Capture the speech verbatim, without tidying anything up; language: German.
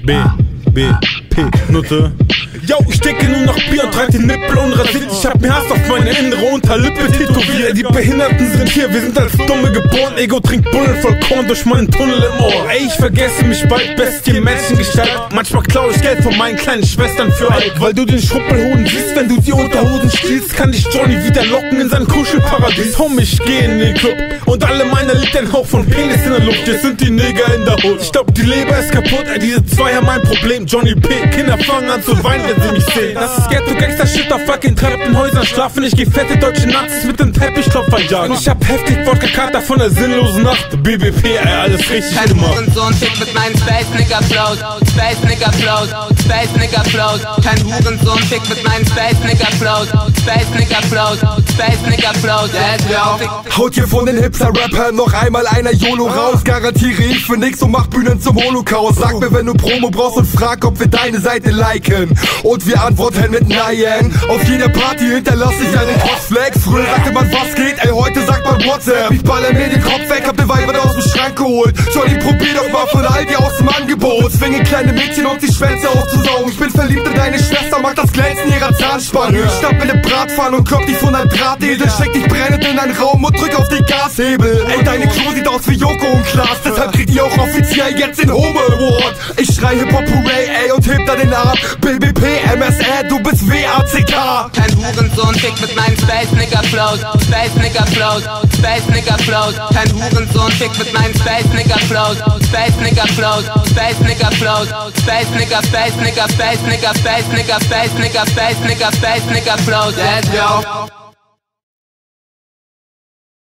B, B, P, Nutte. Yo, ich denke nur noch Bier und treib den Nippel unrasiert. Ich hab mir Hass auf meine innere Unterlippe tätowiert. Die Behinderten sind hier, wir sind als Dumme geboren. Ego trinkt Bullen voll Korn durch meinen Tunnel im Ohr. Ey, ich vergesse mich bald, Bestie, Menschengestalt. Manchmal klau ich Geld von meinen kleinen Schwestern für alt. Weil du den Schruppelhoden siehst, wenn du die Unterhosen stiehlst, kann dich Johnny wieder locken in sein Kuschelparadies. Homie, ich geh in den Club und alle meiner liegt ein Hauch von Penis in der Luft. Jetzt sind die Neger in der Hut. Ich glaub, die Leber ist kaputt, ey, diese zwei haben mein Problem. Johnny P, Kinder fangen an zu weinen, wenn sie mich sehen. Das ist Ghetto-Gangster-Shit auf fucking Treppenhäusern schlafen. Ich geh fette deutsche Nazis mit dem Teppichklopfer jagen. Ich hab heftig Wodka-Kater von der sinnlosen Nacht. B B P, ey, alles richtig Kein gemacht. Hurensohn-Fick mit meinen Space-Nigger-Flows, Space-Nigger-Flows, Space-Nigger-Flows. Kein Hurensohn-Fick mit meinen Space-Nigger-Flows, Space-Nigger-Flows, Space-Nigger-Flows. Haut hier von den Hipster-Rappern noch einmal einer YOLO raus. Garantiere ich für nix und mach Bühnen zum Holocaust. Sag mir, wenn du Promo brauchst und frag, ob wir deine Seite liken. Und wir antworten mit Nein. Auf jeder Party hinterlass ich einen Postflex. Früher sagte man, was geht, ey, heute sagt man WhatsApp. Ich baller mir den Kopf weg, hab den Weiber aus dem Schrank geholt. Johnny, probier doch mal von all dir aus dem Angebot. Zwinge kleine Mädchen und die Schwänze auszusaugen. Ich bin verliebt in deine Schwester, mag das Glänzen ihrer Zahnspange. Ich schnapp mir ne Bratpfanne und klopp dich von einem Drahtesel. Steck dich brennend in einen Raum und drück auf den Gashebel. Ey, deine Crew sieht aus wie Joko und Klaas, deshalb kriegt ihr auch offiziell jetzt den Homo Award. Ich schrei Hip-Hop-Hooray, ey, und heb da den Arm. B B P, M S R, du bist W A C K. Kein Hurensohn-Fick mit meinen Space-Nigger-Flows, Space-Nigger-Flows, Space-Nigger-Flows. Kein Hurensohn-Fick mit meinen Space-Nigger-Flows, Space-Nigger-Flows, Space-Nigger-Flows, Space-Nigger, Space-Nigger, Space-Nigger, Space-Nigger, Space-Nigger, Space-Nigger, Space-Nigger-Flows. Let's go.